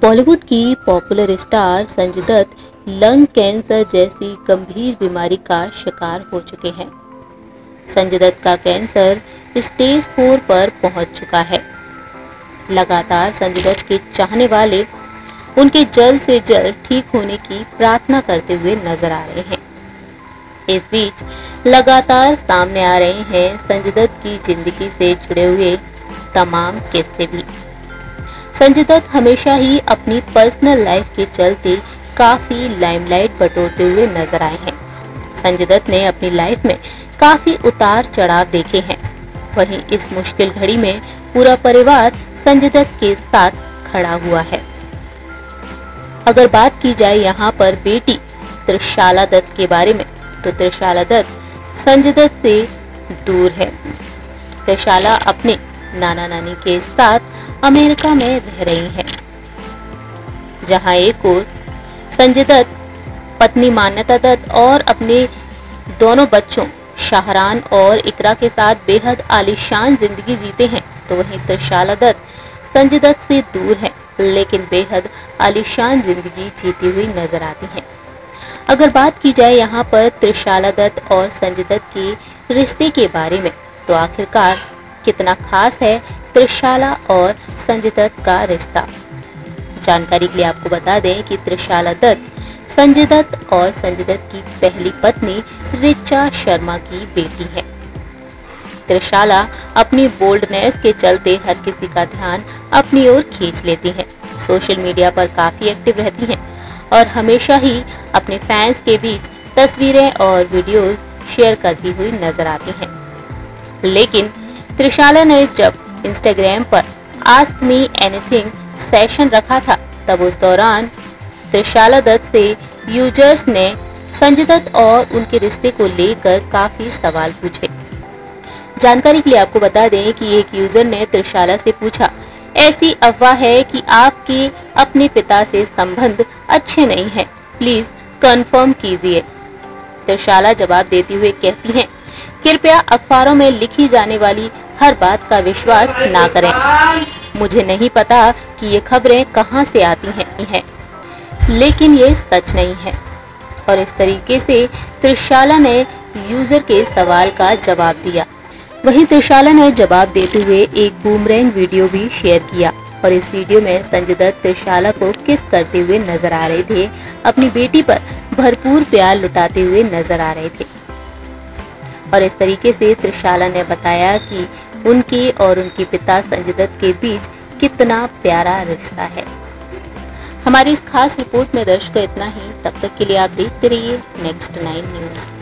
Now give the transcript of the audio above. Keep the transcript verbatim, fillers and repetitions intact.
बॉलीवुड की popular star Sanjay Dutt lung cancer जैसी गंभीर बीमारी का शिकार हो चुके हैं। संजय दत्त का कैंसर स्टेज फोर पर पहुंच चुका है। लगातार संजय दत्त के चाहने वाले उनके जल्द से जल्द ठीक होने की प्रार्थना करते हुए नजर आ रहे हैं। इस बीच लगातार सामने आ रहे हैं संजय दत्त की जिंदगी से जुड़े हुए तमाम किस्से भी। संजय दत्त हमेशा ही अपनी पर्सनल लाइफ के चलते काफी लाइमलाइट बटोरते हुए नजर आए हैं। संजय दत्त ने अपनी लाइफ में काफी उतार चढ़ाव देखे हैं। वहीं इस मुश्किल घड़ी में पूरा परिवार संजय दत्त के साथ खड़ा हुआ है। अगर बात की जाए यहाँ पर बेटी त्रिशाला दत्त के बारे में, तो त्रिशाला दत्त संजय दत्त से दूर है। त्रिशाला अपने नाना नानी के साथ अमेरिका में रह रही हैं, जहां एक ओर संजय दत्त पत्नी मान्यता दत्त और अपने दोनों बच्चों शाहरान और इकरा के साथ बेहद आलीशान जिंदगी जीते हैं, तो वहीं त्रिशाला दत्त संजय दत्त से दूर है, लेकिन बेहद आलीशान जिंदगी जीती हुई नजर आती हैं। अगर बात की जाए यहाँ पर त्रिशाला दत्त और संजय दत्त के रिश्ते के बारे में, तो आखिरकार कितना खास है त्रिशाला और संजय दत्त का रिश्ता। जानकारी के लिए आपको बता दें कि त्रिशाला दत्त संजय दत्त और संजय दत्त की पहली पत्नी ऋचा शर्मा की बेटी है। त्रिशाला अपनी बोल्डनेस के चलते हर किसी का ध्यान अपनी ओर खींच लेती हैं। सोशल मीडिया पर काफी एक्टिव रहती हैं और हमेशा ही अपने फैंस के बीच तस्वीरें और वीडियोस शेयर करती हुई नजर आती हैं। लेकिन त्रिशाला ने जब इंस्टाग्राम पर आस्क मी एनीथिंग सेशन रखा था, तब उस दौरान त्रिशाला दत्त से यूजर्स ने संजय दत्त और उनके रिश्ते को लेकर काफी सवाल पूछे। जानकारी के लिए आपको बता दें कि एक यूजर ने त्रिशाला से पूछा, ऐसी अफवाह है कि आपके अपने पिता से संबंध अच्छे नहीं हैं, प्लीज कंफर्म कीजिए। त्रिशाला जवाब देती हुए कहती हैं, कृपया अखबारों में लिखी जाने वाली हर बात का विश्वास ना करें। मुझे नहीं पता कि ये खबरें कहां से आती हैं, लेकिन ये सच नहीं है। और इस तरीके से त्रिशाला ने यूजर के सवाल का जवाब दिया। वहीं त्रिशाला ने जवाब देते हुए एक बूमरैंग वीडियो भी शेयर किया और इस वीडियो में संजय दत्त त्रिशाला को किस करते हुए नजर आ रहे थे, अपनी बेटी पर भरपूर प्यार लुटाते हुए नजर आ रहे थे। और इस तरीके से त्रिशाला ने बताया कि उनके और उनके पिता संजय दत्त के बीच कितना प्यारा रिश्ता है। हमारी इस खास रिपोर्ट में दर्शकों इतना ही। तब तक के लिए आप देखते रहिए नेक्स्ट नाइन न्यूज़।